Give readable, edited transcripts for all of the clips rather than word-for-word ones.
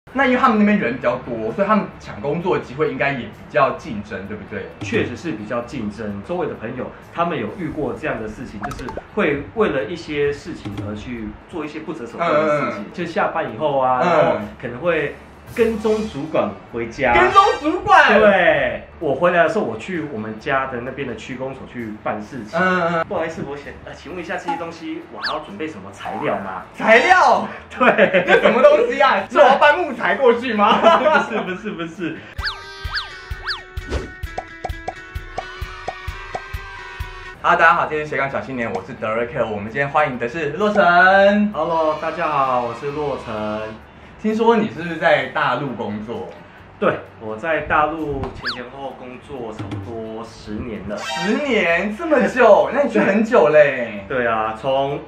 那因为他们那边人比较多，所以他们抢工作的机会应该也比较竞争，对不对？ 确实是比较竞争。周围的朋友他们有遇过这样的事情，就是会为了一些事情而去做一些不择手段的事情，就下班以后啊，然后可能会跟踪主管回家。 跟踪主管？ 对，我回来的时候，我去我们家的那边的区公所去办事情。不好意思，请问一下这些东西，我还要准备什么材料吗？ 材料？ 对， 这什么东西啊？是我要搬木材过去吗？ 不是。 大家好，这是斜杠小青年，我是德瑞克。我们今天欢迎的是洛成。 Hello， 大家好，我是洛成。 听说你是不是在大陆工作？ 对，我在大陆前后工作差不多10年了。 10年这么久？那你去很久嘞？ 对啊，从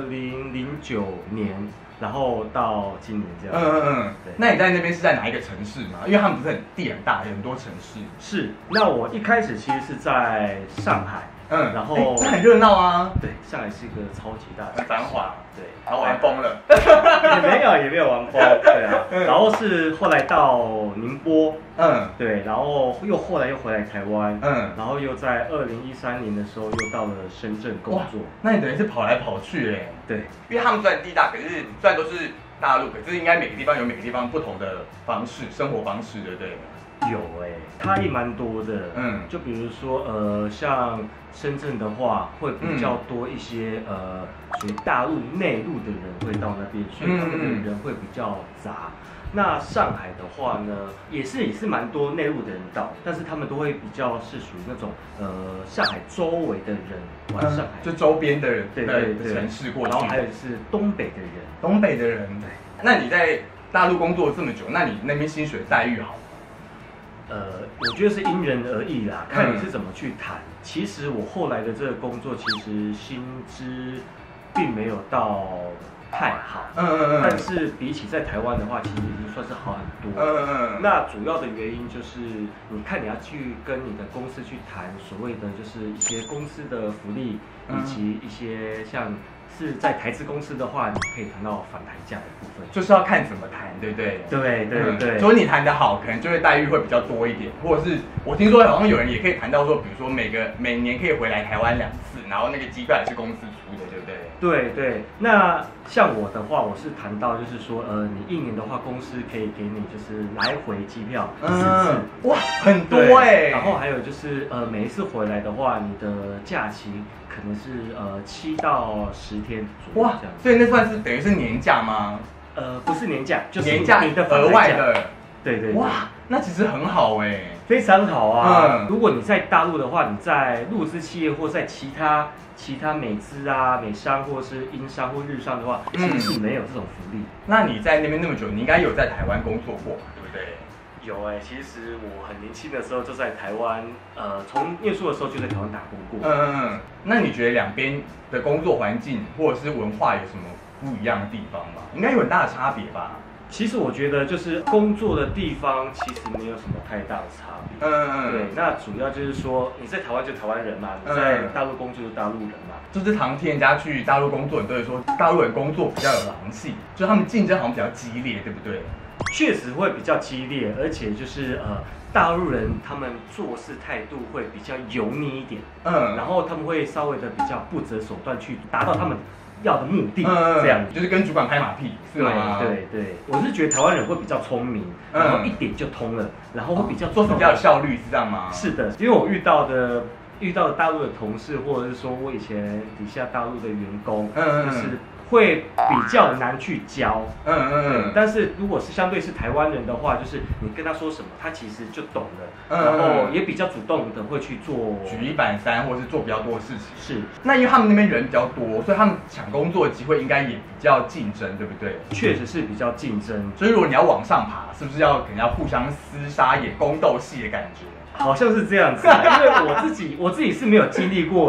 2009年，然后到今年这样。对。 那你在那边是在哪一个城市吗？因为他们不是地很大，有很多城市。 是。那我一开始其实是在上海。然后那很热闹啊。 对，上海是一个超级大的， 很繁华。 对， 然后玩疯了。 也没有玩疯。对啊。然后是后来到宁波。对，然后后来又回来台湾。然后又在2013年的时候又到了深圳工作。 那你等于是跑来跑去哎。 对， 因为他们虽然地大，可是虽然都是大陆，可是应该每个地方有每个地方不同的方式，生活方式，对不对？ 有差异蛮多的。就比如说像深圳的话，会比较多一些属于大陆内陆的人会到那边，所以他们的人会比较杂。那上海的话呢，也是蛮多内陆的人到，但是他们都会比较是属于那种上海周围的人玩上海， 就周边的人， 对城市过去。 然后还有就是东北的人， 对。那你在大陆工作这么久，那你那边薪水待遇好吗？ 我觉得是因人而异啦，看你是怎么去谈。其实我后来的这个工作，其实薪资并没有到太好。但是比起在台湾的话，其实已经算是好很多。那主要的原因就是，你看你要去跟你的公司去谈所谓的就是一些公司的福利，以及一些像是在台资公司的话，你可以谈到返台价的部分， 就是要看怎么谈，对不对？ 对。 如果你谈得好，可能就会待遇会比较多一点，或者是我听说好像有人也可以谈到说，比如说每年可以回来台湾2次，然后那个机票也是公司出的，对不对？ 对。那像我的话，我是谈到就是说，你1年的话，公司可以给你就是来回机票4次， 哇，很多然后还有就是每一次回来的话，你的假期可能是7到10天左右这样。 所以那算是等于是年假吗？ 不是年假，就是年假你的额外的。 对。 哇，那其实很好非常好啊。如果你在大陆的话，你在陆资企业或在其他美资啊、美商或是英商或日商的话，其实是没有这种福利。 那你在那边那么久，你应该有在台湾工作过嘛，对不对？ 有其实我很年轻的时候就在台湾，从念书的时候就在台湾打工过。 那你觉得两边的工作环境或者是文化有什么不一样的地方吗？应该有很大的差别吧？ 其实我觉得就是工作的地方其实没有什么太大的差别。对，那主要就是说你在台湾就台湾人嘛，你在大陆工作就大陆人嘛。 就是常听人家去大陆工作，你都会说大陆人工作比较有狼性，就他们竞争好像比较激烈，对不对？ 确实会比较激烈，而且就是大陆人他们做事态度会比较油腻一点。然后他们会稍微的比较不择手段去达到他们要的目的，这样就是跟主管拍马屁，是吗？ 对，我是觉得台湾人会比较聪明，然后一点就通了，然后会比较做事比较有效率，是这样吗？ 是的，因为我遇到的大陆的同事，或者是说我以前底下大陆的员工，就是会比较难去教。但是如果是相对是台湾人的话，就是你跟他说什么，他其实就懂了，然后也比较主动的会去做举一反三，或是做比较多的事情。 是。 那因为他们那边人比较多，所以他们抢工作的机会应该也比较竞争，对不对？ 确实是比较竞争。 所以如果你要往上爬，是不是可能要互相厮杀，演宫斗戏的感觉？ 好像是这样子，因为我自己是没有经历过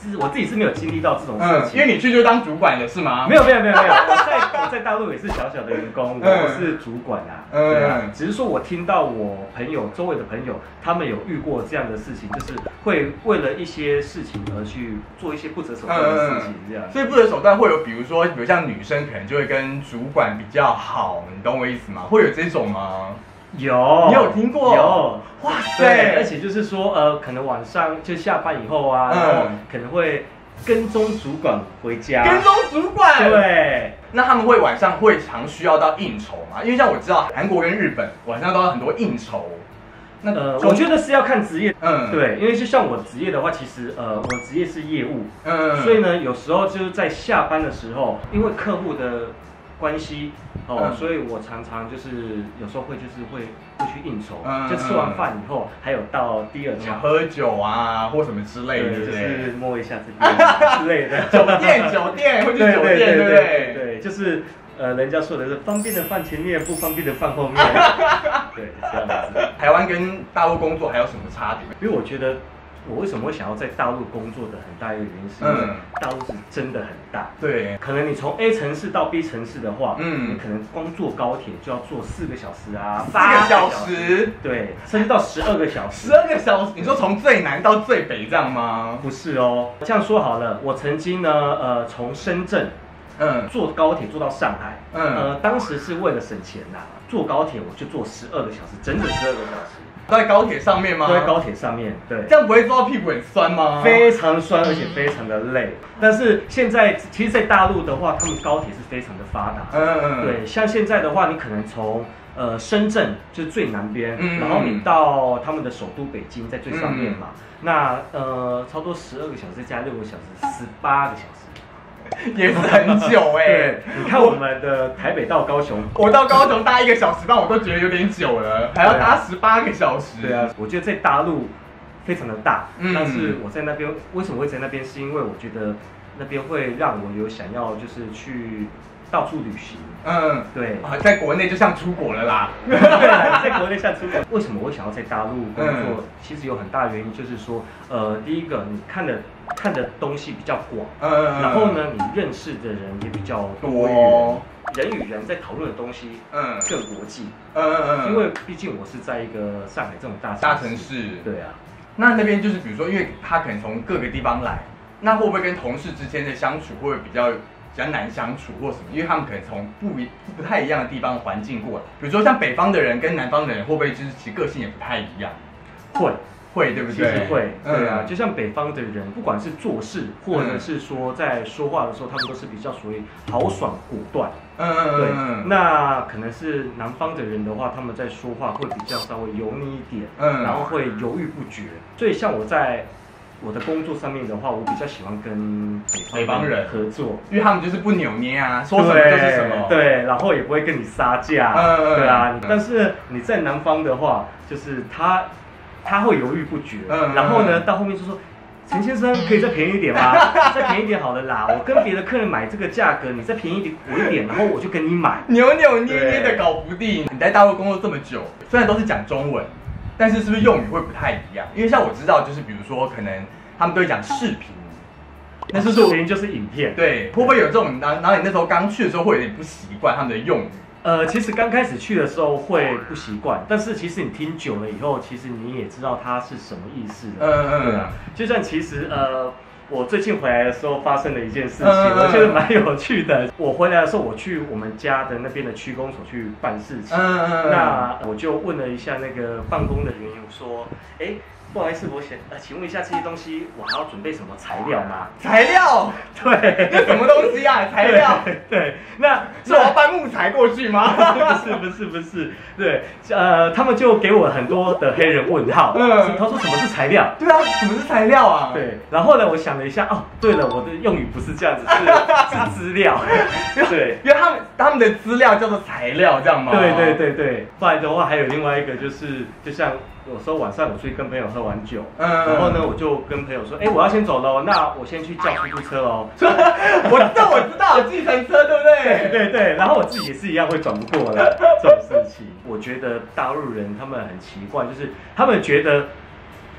我自己是没有经历到这种事情， 因为你去就当主管了是吗？ 没有，我在大陆也是小小的员工，我是主管啊，对啊，只是说我听到我周围的朋友，他们有遇过这样的事情，就是会为了一些事情而去做一些不择手段的事情，这样。所以不择手段会有，比如像女生可能就会跟主管比较好，你懂我意思吗？会有这种吗？ 有， 你有听过？ 有，哇塞！而且就是说，可能晚上就下班以后啊，然后可能会跟踪主管回家。 跟踪主管？ 对。 那他们会晚上会常需要到应酬吗？因为像我知道韩国跟日本晚上都有很多应酬。 我觉得是要看职业，对，因为就像我职业的话，其实我职业是业务，所以呢，有时候就是在下班的时候，因为客户的关系所以我常常就是有时候会去应酬，就吃完饭以后，还有到第二场喝酒啊或什么之类的， 就是摸一下这边之类的， 酒店会去酒店，对不对？ 对，就是人家说的是方便的饭前面，不方便的饭后面，对，这样子。 台湾跟大陆工作还有什么差别？ 因为我觉得。我为什么会想要在大陆工作的很大一个原因，是因为大陆是真的很大。 对， 可能你从 A 城市到 B 城市的话，你可能光坐高铁就要坐4个小时啊 ，4个小时， 对，甚至到12个小时。 12个小时，你说从最南到最北这样吗？ 不是哦，这样说好了，我曾经呢，从深圳，坐高铁坐到上海，当时是为了省钱呐，坐高铁我就坐12个小时，整整12个小时。 都在高铁上面吗？ 都在高铁上面，对。 这样不会坐到屁股很酸吗？ 非常酸，而且非常的累。但是现在，其实，在大陆的话，他们高铁是非常的发达。对，像现在的话，你可能从深圳就是最南边，然后你到他们的首都北京在最上面嘛。那差不多12个小时加6个小时，18个小时。 也是很久对，你看我们的台北到高雄， 我到高雄搭1个小时半，我都觉得有点久了，还要搭18个小时。 对啊，我觉得在大陆非常的大，但是我在那边为什么会在那边？是因为我觉得那边会让我有想要就是去到处旅行。对， 在国内就像出国了啦。 对，在国内像出国。为什么我想要在大陆工作？其实有很大的原因，就是说，第一个你看的东西比较广，然后呢，你认识的人也比较多元，人与人在讨论的东西更国际，因为毕竟我是在一个上海这种大城市，对啊， 那边就是比如说，因为他可能从各个地方来，那会不会跟同事之间的相处会比较难相处或什么？因为他们可能从不太一样的地方环境过来，比如说像北方的人跟南方的人，会不会就是其实个性也不太一样？会，对不对？ 其实会，对啊，就像北方的人，不管是做事，或者是说在说话的时候，他们都是比较属于豪爽果断。对。那可能是南方的人的话，他们在说话会比较稍微油腻一点，然后会犹豫不决。所以像我在我的工作上面的话，我比较喜欢跟北方人合作， 因为他们就是不扭捏啊，说什么就是什么， 对，然后也不会跟你杀价，对啊。但是你在南方的话，就是他会犹豫不决，然后呢，到后面就说：“陈先生，可以再便宜一点吗？再便宜一点好了啦，我跟别的客人买这个价格，你再便宜我一点，然后我就跟你买。” 扭扭捏捏的搞不定。你在大陆工作这么久，虽然都是讲中文，但是是不是用语会不太一样？因为像我知道，就是比如说，可能他们都会讲视频， 那视频就是影片， 对，会不会有这种？然后你那时候刚去的时候，会有点不习惯他们的用语。 其实刚开始去的时候会不习惯，但是其实你听久了以后，其实你也知道它是什么意思的。对啊，就像其实我最近回来的时候发生了一件事情，我觉得蛮有趣的。我回来的时候，我去我们家的那边的区公所去办事情，那我就问了一下那个办公的人员说，不好意思，我请问一下这些东西，我还要准备什么材料吗？ 材料？ 对， 那什么东西啊？材料？ 对，那是我要搬木材过去吗？ 不是，对，他们就给我很多的黑人问号。他说什么是材料？ 对啊，什么是材料啊？ 对，然后呢，我想了一下，对了，我的用语不是这样子，是资料。对， 因为他们的资料叫做材料，这样吗？ 对，不然的话还有另外一个就是，就像。有时候晚上我出去跟朋友喝完酒，然后呢，我就跟朋友说，我要先走喽，那我先去叫出租车喽。 我知道，计程车对不对？对，然后我自己也是一样会转不过来这种事情。我觉得大陆人他们很奇怪，就是他们觉得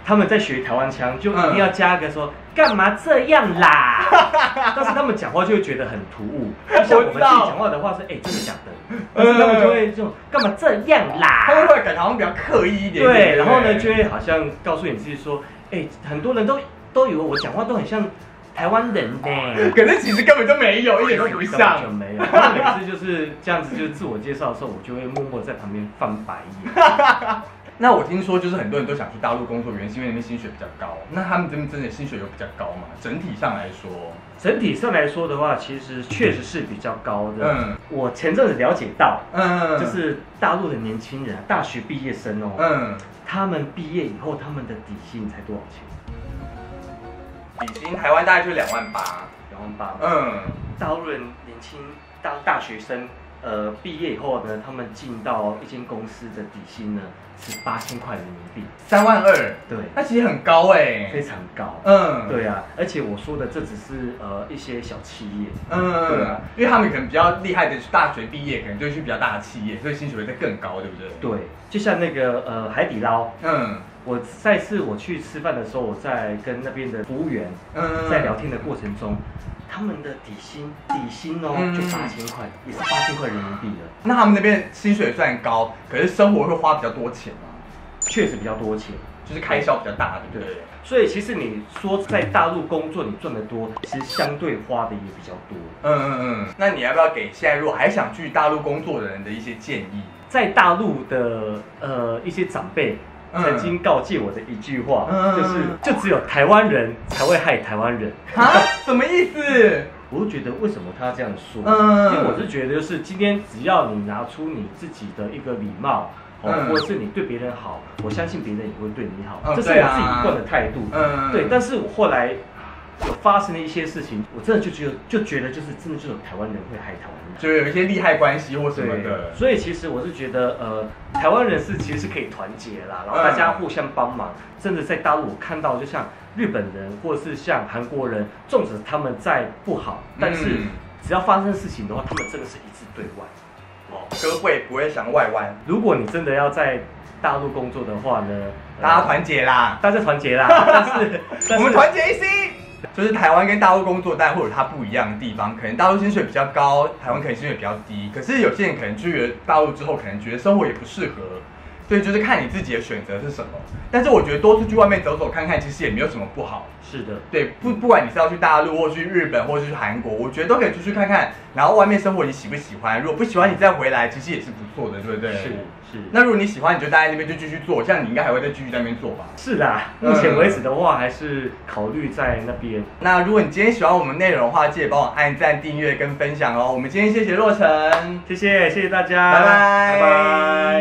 他们在学台湾腔，就一定要加个说干嘛这样啦，但是他们讲话就会觉得很突兀，就像我们自己讲话的话是真的假的，但是他们就会这种干嘛这样啦， 他们会感觉好像比较刻意一点， 对，然后呢就会好像告诉你自己说，很多人都以为我讲话都很像台湾人呢， 可是其实根本就没有，一点都不像， 就没有。他每次就是这样子，就是自我介绍的时候，我就会默默在旁边翻白眼。 那我听说就是很多人都想去大陆工作，原因是因为那边薪水比较高。那他们这边真的薪水有比较高吗？整体上来说的话，其实确实是比较高的。我前阵子了解到，就是大陆的年轻人，大学毕业生哦，他们毕业以后，他们的底薪才多少钱？ 底薪台湾大概就2.8万。 大陆人年轻大学生，毕业以后呢，他们进到一间公司的底薪呢是8000块人民币 ，3.2万。 对， 那其实很高非常高。对啊，而且我说的这只是一些小企业。对啊， 因为他们可能比较厉害的，大学毕业可能就会去比较大的企业，所以薪水会再更高，对不对？ 对，就像那个海底捞。我再次我去吃饭的时候，我在跟那边的服务员在聊天的过程中，他们的底薪哦就8000块，也是8000块人民币的。 那他们那边薪水虽然高，可是生活会花比较多钱吗？ 确实比较多钱， 就是开销比较大，对不对？ 所以其实你说在大陆工作你赚得多，其实相对花的也比较多。 那你要不要给现在如果还想去大陆工作的人的一些建议？ 在大陆的一些长辈曾经告诫我的一句话，就只有台湾人才会害台湾人。 什么意思？ 我就觉得为什么他这样说？因为我是觉得就是今天只要你拿出你自己的一个礼貌，或者是你对别人好，我相信别人也会对你好，这是我自己一贯的态度。对，但是我后来有发生了一些事情，我真的就觉得就是真的就是台湾人会害台湾人， 就有一些利害关系或什么的。 所以其实我是觉得台湾人其实是可以团结啦，然后大家互相帮忙。真的在大陆我看到，就像日本人或者是像韩国人，纵使他们在不好，但是只要发生事情的话，他们真的是一致对外。 胳膊不会向外弯。 如果你真的要在大陆工作的话呢， 大家团结啦， 但是我们团结一心。就是台湾跟大陆工作，当然会有它不一样的地方。可能大陆薪水比较高，台湾可能薪水比较低。可是有些人可能去了大陆之后，可能觉得生活也不适合。所以就是看你自己的选择是什么。但是我觉得多出去外面走走看看，其实也没有什么不好。 是的， 对，不管你是要去大陆，或去日本，或是去韩国，我觉得都可以出去看看。然后外面生活你喜不喜欢？如果不喜欢，你再回来，其实也是不错的，对不对？ 是。 那如果你喜欢，你就待在那边就继续做，像你应该还会再继续在那边做吧？ 是的，目前为止的话，还是考虑在那边。 那如果你今天喜欢我们内容的话，记得帮我按赞、订阅跟分享哦。我们今天谢谢洛成， 谢谢大家， 拜拜。